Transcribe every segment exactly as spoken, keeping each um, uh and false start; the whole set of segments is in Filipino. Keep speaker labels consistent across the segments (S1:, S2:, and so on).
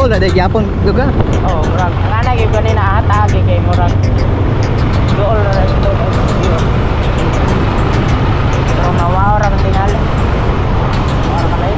S1: na day gyapon duga.
S2: Oh, murag ngana gyud kanina atagi kay murag dool ra yung dool. Pero nawaw ra man tingali. Ora malay.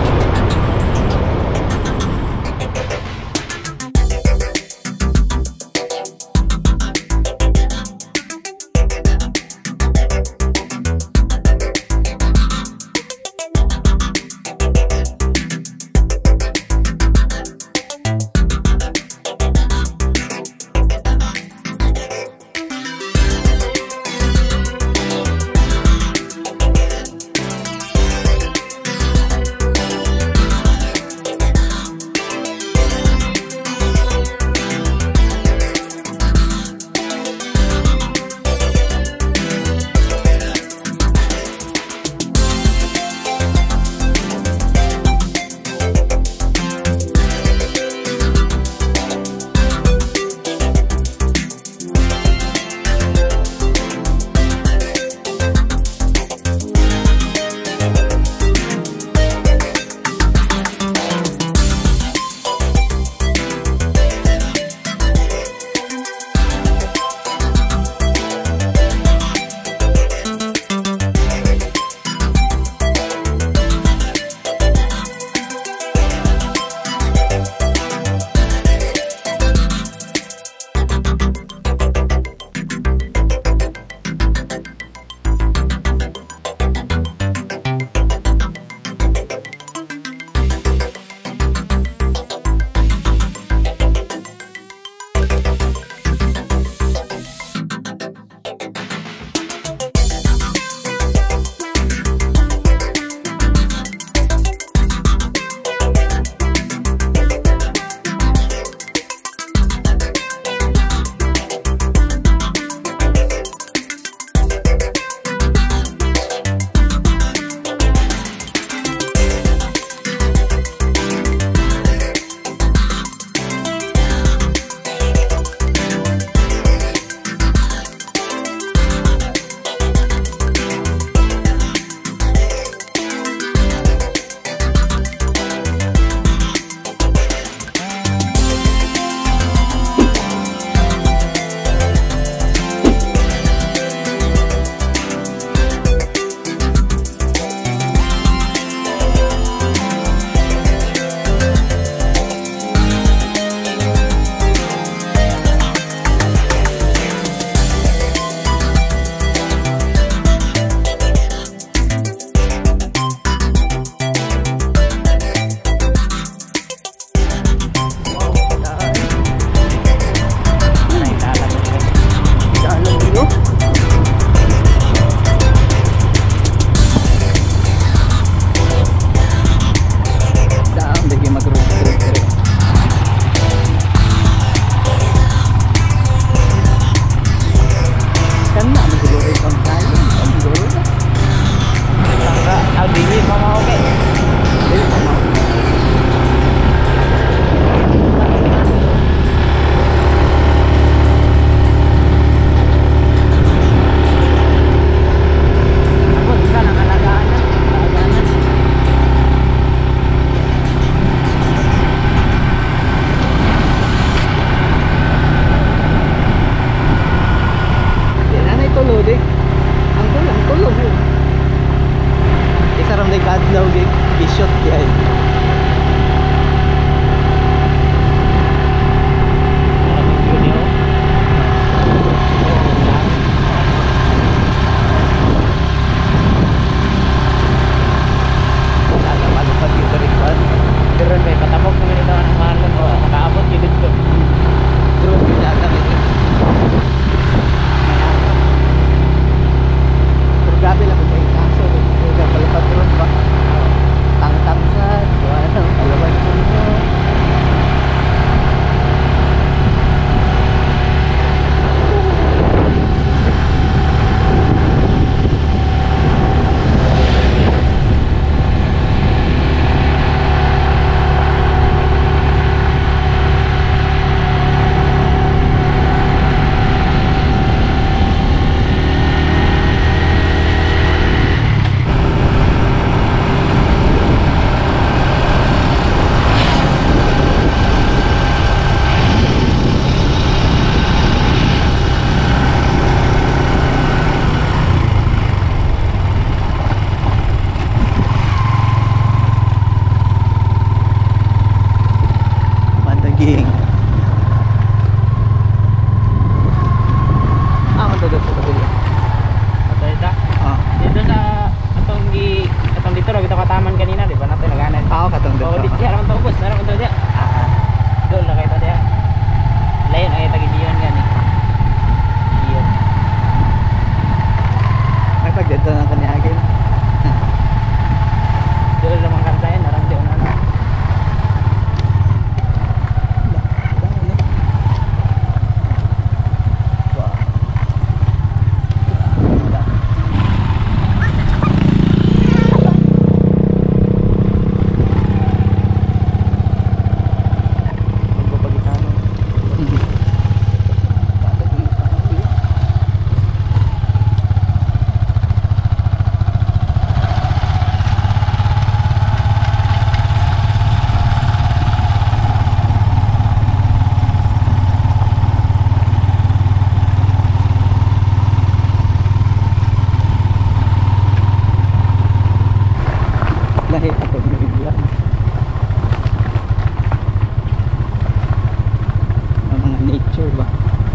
S1: nature ba.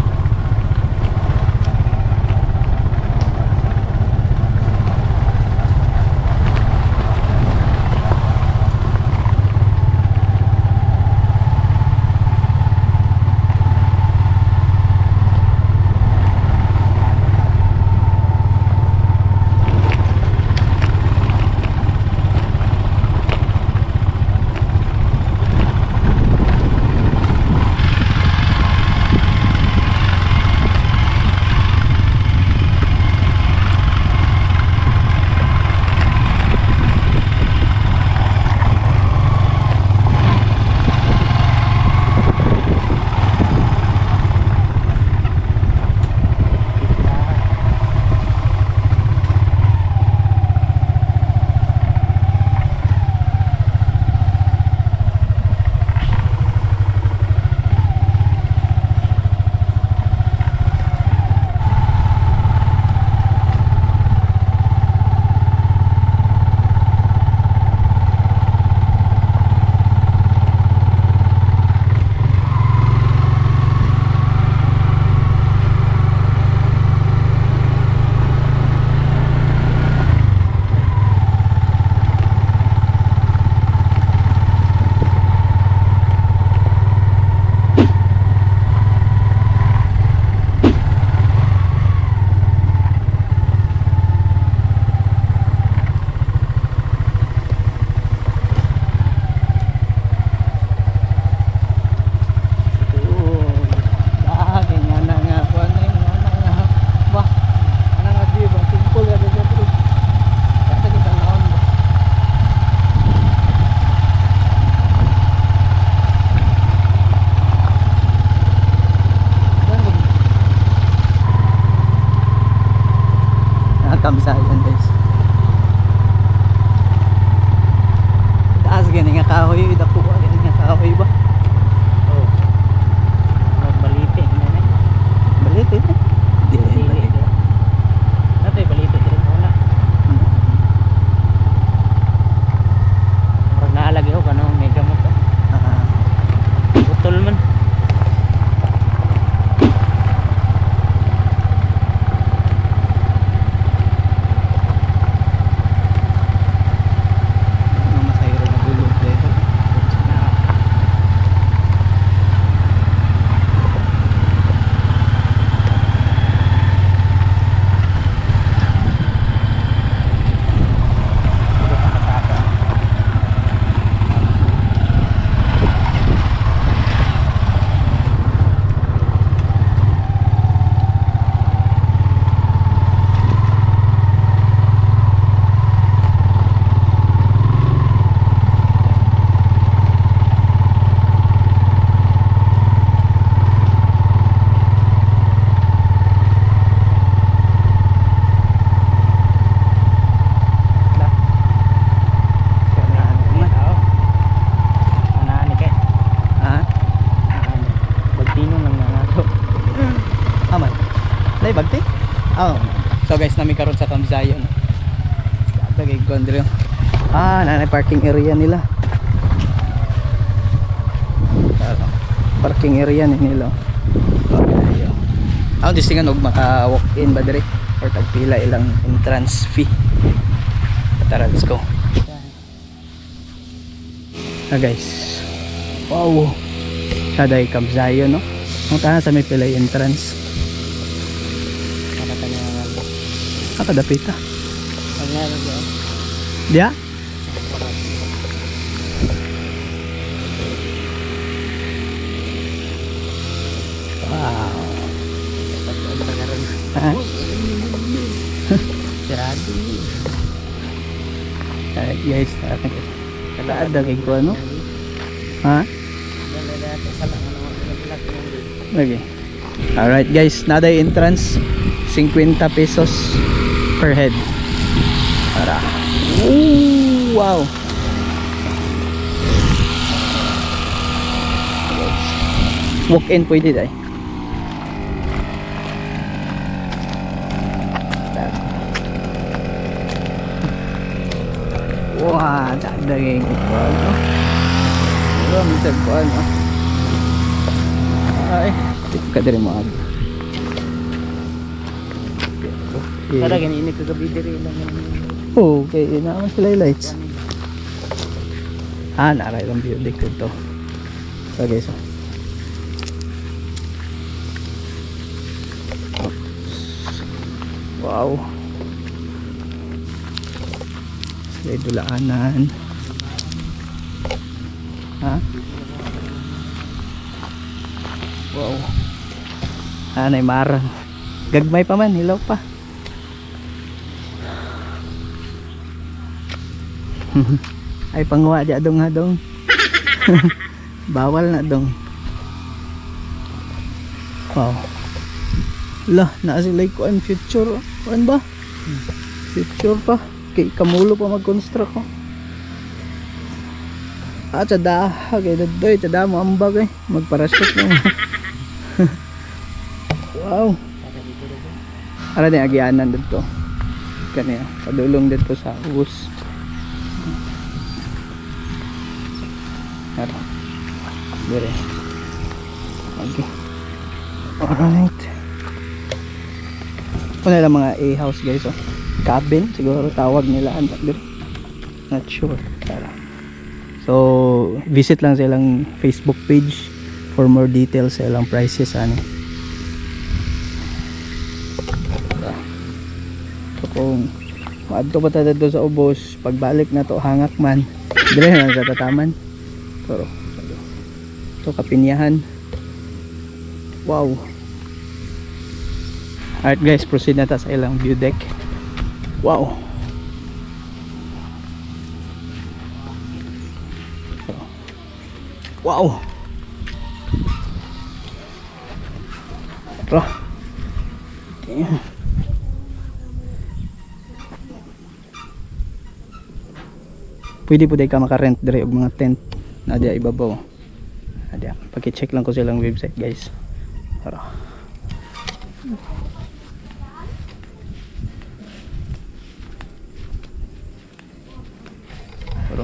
S1: Kamsayan guys. Taas gani nga kahoy, dako gani nga kahoy ba?
S2: Oh. Balite na na.
S1: Balite na. Di rin balite.
S2: Nato balite dire muna. Murag naalagi ko kanang mega mo to.
S1: Ah.
S2: Putol man.
S1: Bagti? Oh. So guys, nami karon sa Kamsayon. Dagay gondre. Ah, nanay parking area nila. Parking area ni nila. Okay. Ako distingan og maka walk in ba dire or tagpila ilang entrance fee. Tara, let's go. Ah guys. Wow. Saday Kamsayon no. Ang tanan sa may pilay entrance. Nakadapit ah. Dia? Wow. Ah.
S2: Sirado.
S1: Alright guys, kalaad na kay ko ano? Ha? Okay. Alright guys, naday entrance fifty pesos per head. Para. Ooh, wow. Walk in pwede dai. Wah, tak daging ko ano. Wala mi sa ko ano. Ay. ka diri mo ag.
S2: Kada gani ini kagabi diri lang yan.
S1: Oh, okay, naman sila yung lights. Ah, naray lang view deck dito. So guys, oh. Wow. Sila yung dulaanan. Ha? Wow. Anay marang. Gagmay pa man, hilaw pa. Ay pangwa dya dong ha dong. Bawal na dong. Wow. Lah, naa sila kuan future. Kuan ba? Future pa. Kay kamulo pa mag-construct ko. Ah, tada. Kay dadoy, tada mo ambag eh. Magparashoot mo. Wow. Ara din agianan dito. Kaniya, padulong dito sa bus. Ara. Dire. Okay. Alright. Kuna lang mga A-house guys, oh. Cabin siguro tawag nila, antak dire. Not sure. Tara. So, visit lang sa ilang Facebook page for more details sa ilang prices ani. So, kung maadto pa tayo dito sa ubos, pagbalik na to hangak man, dire na sa tataman. So, ito kapinyahan. Wow. Alright guys, proceed na ta sa ilang view deck. Wow. So, wow. Ito. Damn. Pwede po dahil ka makarent dire og mga tent na diya ibabaw. Ada, paki-check lang ko silang website guys. Para. Pero.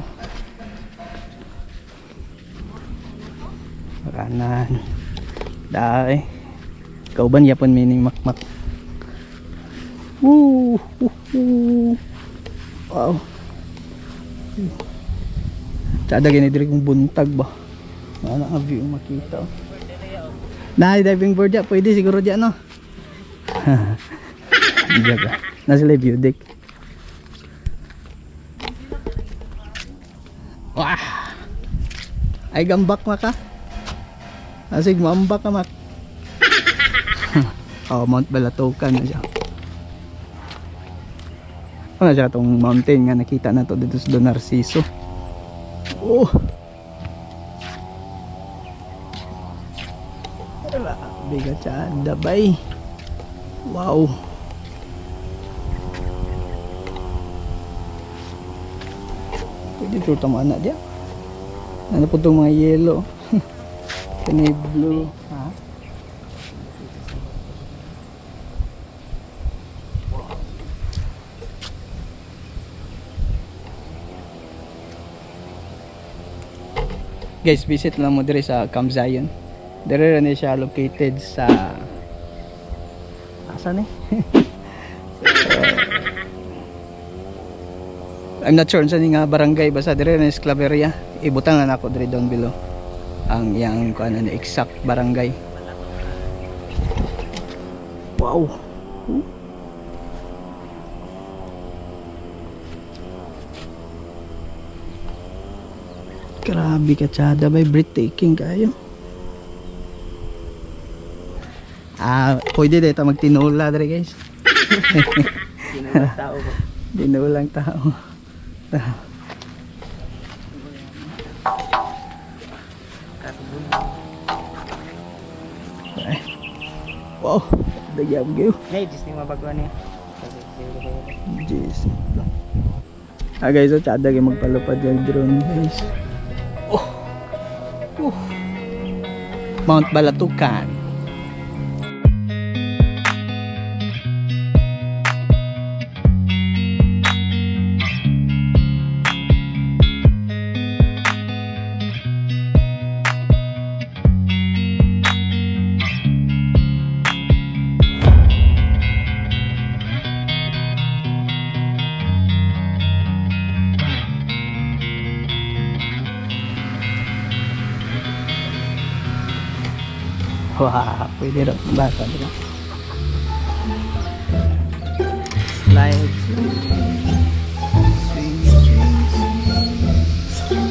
S1: Makanan. Dai. Kauban yapon mining makmak. Woo! Woo! Wow. Sada gini diri kong buntag ba. Wala nga view makita. Na diving board ya, pwede siguro diyan no. Diyan ka. Na sila view deck. Wah. Ay gambak maka. Asig mo ambak ka mak. Oh, Mount Balatocan na siya. Ano siya itong mountain nga nakita na to dito sa Don Narciso. Oh. Bigat siya, dabay. Wow. Pwede ito tamaan na dyan. Ano po itong mga yellow. Kani blue. Ha? Guys, visit lang mo dire sa Camp Zion. Dire na siya located sa asan eh? So, I'm not sure saan nga barangay, basta dire na Esclaveria. Ibutang na ako dire down below ang yang kuan na exact barangay. Wow. Hmm? Grabe ka tsada, may breathtaking kayo. Ah, pwede dito magtinula dere guys.
S2: Tinulang tao ba?
S1: Tinulang tao. Wow, dagyan mo kayo.
S2: Hey, Disney mabagwan niya.
S1: Jeez. Ah guys, so tsada kayo magpalupad yung drone guys. Oh. Uh. Mount Balatucan. Wow, pwede rin bata diba? Slides. Swing, swing, swing.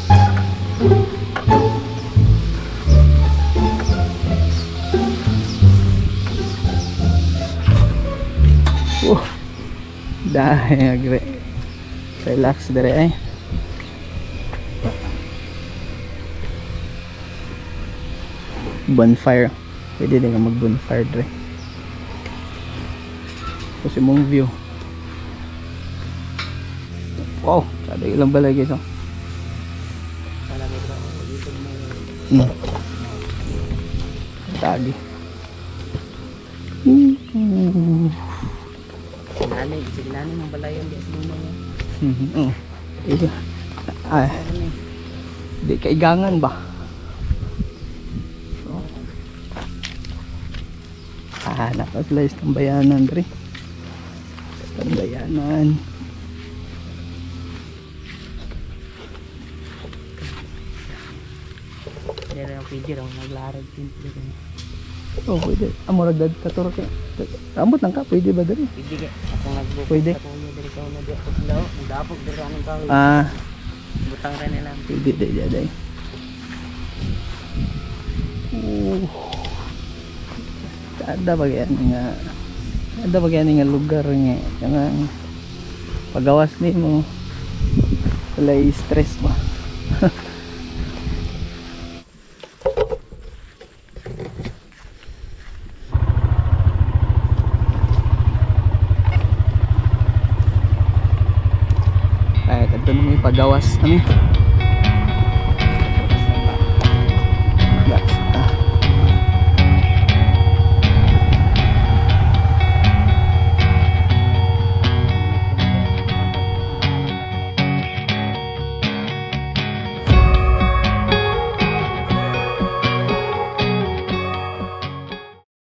S1: Oh, dahil agre. Relax dire ay. Bonfire. Pwede din ka mag bonfire dire. Kasi mong view. Wow, sabi ilang balay guys oh. Hmm. Tagi. Hmm.
S2: Sinanay, sinanay ng balayan di sa mga.
S1: Mhm. Oh. Ito. Ay. Di kaigangan ba? Ah, naka-slice ng bayanan rin. Ng bayanan.
S2: Dere ang pwede raw naglarag simple rin.
S1: Oh, pwede. Amorag dad kator ka. Ambot lang ka, pwede ba dali?
S2: Pwede ka. Ako nagbukas
S1: Pwede.
S2: ako niya dere ka na di ako sila. Nagdapog dere anong kahoy.
S1: Ah,
S2: Butang rin nila.
S1: pwede di di di. Oh. Ada ba yan nga? Ada ba yan nga lugar nga? Nga pagawas ni mo. Wala stress ba? Ay, kadto na may pagawas kami.